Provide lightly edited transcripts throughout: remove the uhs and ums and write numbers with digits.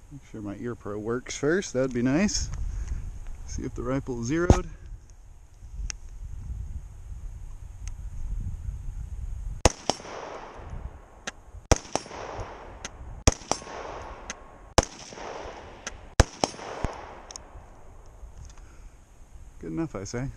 Make sure my ear pro works first, that'd be nice. See if the rifle is zeroed. Good enough, I say.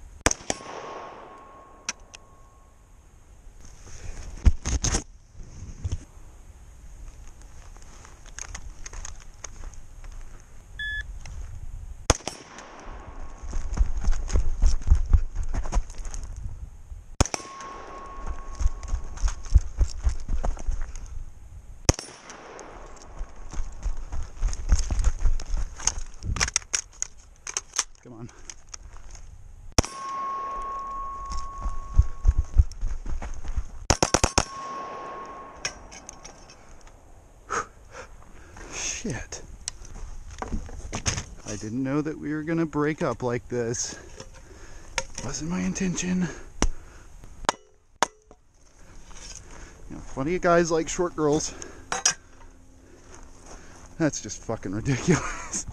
Come on. Shit. I didn't know that we were gonna break up like this. Wasn't my intention. You know, plenty of guys like short girls. That's just fucking ridiculous.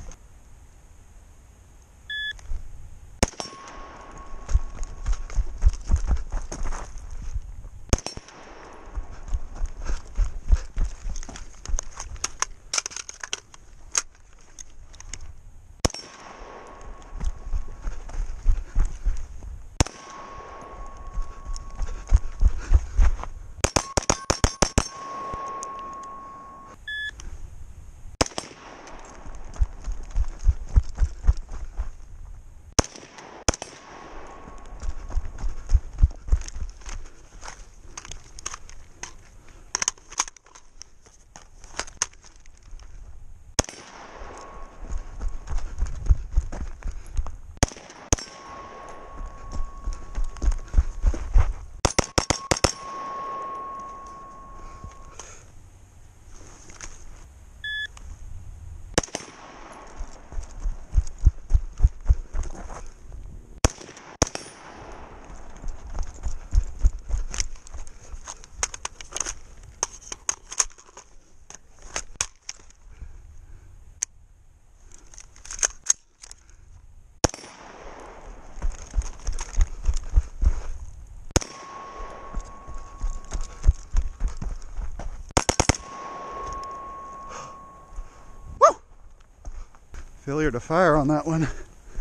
Failure to fire on that one.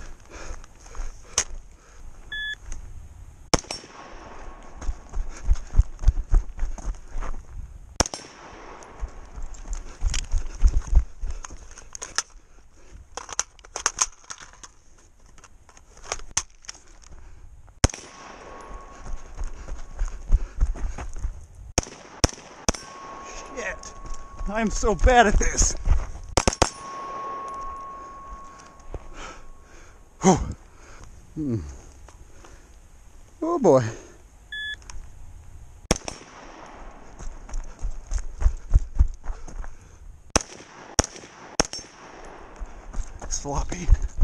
Shit! I'm so bad at this. Oh, oh boy. Sloppy.